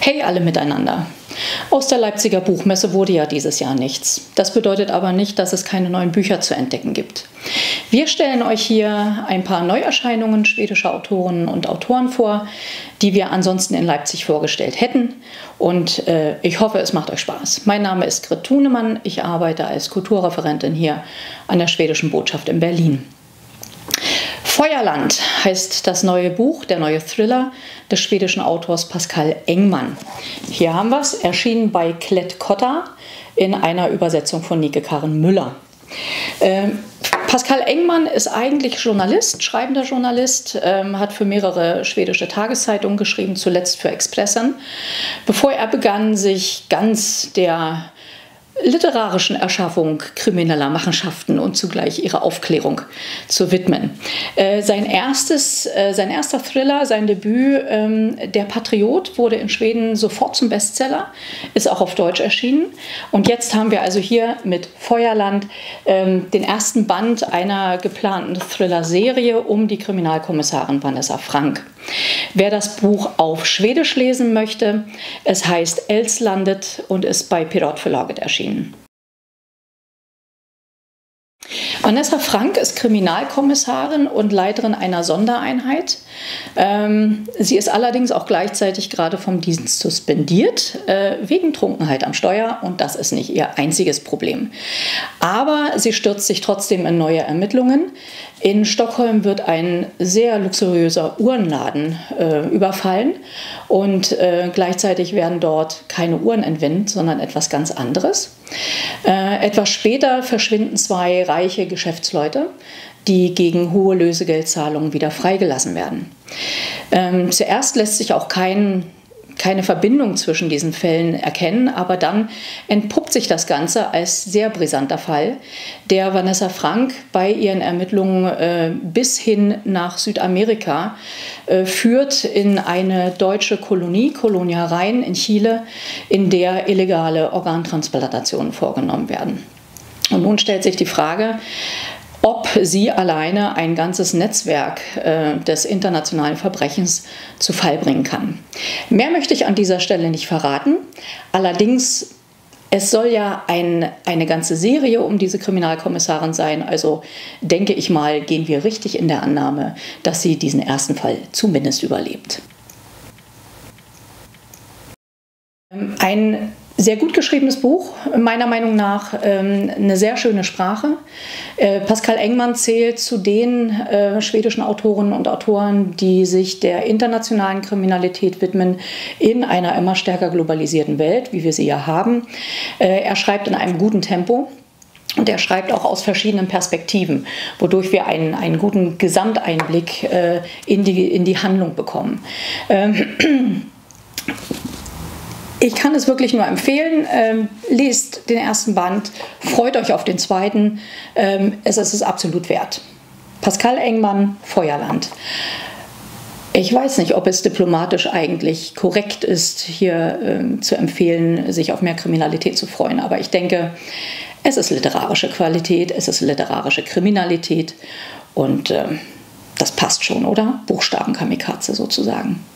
Hey alle miteinander! Aus der Leipziger Buchmesse wurde ja dieses Jahr nichts. Das bedeutet aber nicht, dass es keine neuen Bücher zu entdecken gibt. Wir stellen euch hier ein paar Neuerscheinungen schwedischer Autorinnen und Autoren vor, die wir ansonsten in Leipzig vorgestellt hätten. Und ich hoffe, es macht euch Spaß. Mein Name ist Grit Thunemann. Ich arbeite als Kulturreferentin hier an der Schwedischen Botschaft in Berlin. Feuerland heißt das neue Buch, der neue Thriller des schwedischen Autors Pascal Engman. Hier haben wir es, erschienen bei Klett-Cotta in einer Übersetzung von Nike Karin Müller. Pascal Engman ist eigentlich Journalist, schreibender Journalist, hat für mehrere schwedische Tageszeitungen geschrieben, zuletzt für Expressen, bevor er begann, sich ganz der literarischen Erschaffung krimineller Machenschaften und zugleich ihrer Aufklärung zu widmen. Sein erster Thriller, sein Debüt, Der Patriot, wurde in Schweden sofort zum Bestseller, ist auch auf Deutsch erschienen. Und jetzt haben wir also hier mit Feuerland den ersten Band einer geplanten Thriller-Serie um die Kriminalkommissarin Vanessa Frank. Wer das Buch auf Schwedisch lesen möchte, es heißt Elslandet und ist bei Piratförlaget erschienen. Vanessa Frank ist Kriminalkommissarin und Leiterin einer Sondereinheit. Sie ist allerdings auch gleichzeitig gerade vom Dienst suspendiert, wegen Trunkenheit am Steuer, und das ist nicht ihr einziges Problem. Aber sie stürzt sich trotzdem in neue Ermittlungen. In Stockholm wird ein sehr luxuriöser Uhrenladen überfallen und gleichzeitig werden dort keine Uhren entwendet, sondern etwas ganz anderes. Etwas später verschwinden zwei reiche Geschäftsleute, die gegen hohe Lösegeldzahlungen wieder freigelassen werden. Zuerst lässt sich auch keine Verbindung zwischen diesen Fällen erkennen, aber dann entpuppt sich das Ganze als sehr brisanter Fall, der Vanessa Frank bei ihren Ermittlungen bis hin nach Südamerika führt, in eine deutsche Kolonie, Colonia Rhein in Chile, in der illegale Organtransplantationen vorgenommen werden. Und nun stellt sich die Frage, ob sie alleine ein ganzes Netzwerk des internationalen Verbrechens zu Fall bringen kann. Mehr möchte ich an dieser Stelle nicht verraten. Allerdings, es soll ja eine ganze Serie um diese Kriminalkommissarin sein. Also denke ich mal, gehen wir richtig in der Annahme, dass sie diesen ersten Fall zumindest überlebt. Ein sehr gut geschriebenes Buch, meiner Meinung nach eine sehr schöne Sprache. Pascal Engman zählt zu den schwedischen Autorinnen und Autoren, die sich der internationalen Kriminalität widmen in einer immer stärker globalisierten Welt, wie wir sie ja haben. Er schreibt in einem guten Tempo. Und er schreibt auch aus verschiedenen Perspektiven, wodurch wir einen guten Gesamteinblick in die Handlung bekommen. Ich kann es wirklich nur empfehlen, lest den ersten Band, freut euch auf den zweiten, es ist es absolut wert. Pascal Engman, Feuerland. Ich weiß nicht, ob es diplomatisch eigentlich korrekt ist, hier zu empfehlen, sich auf mehr Kriminalität zu freuen, aber ich denke, es ist literarische Qualität, es ist literarische Kriminalität und das passt schon, oder? Buchstabenkamikaze sozusagen.